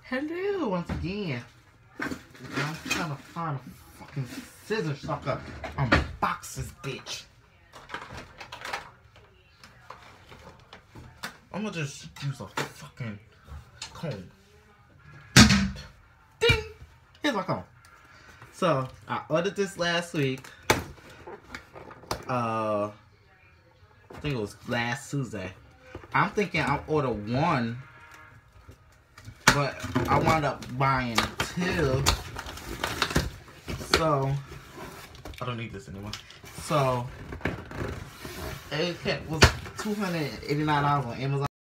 Hello once again. I'm trying to find a fucking scissors so I can unbox this bitch. I'm gonna just use a fucking comb. Ding! Here's my comb. So I ordered this last week. I think it was last Tuesday. I'm thinking I'll order one, but I wound up buying two. So I don't need this anymore. So it was $289 on Amazon.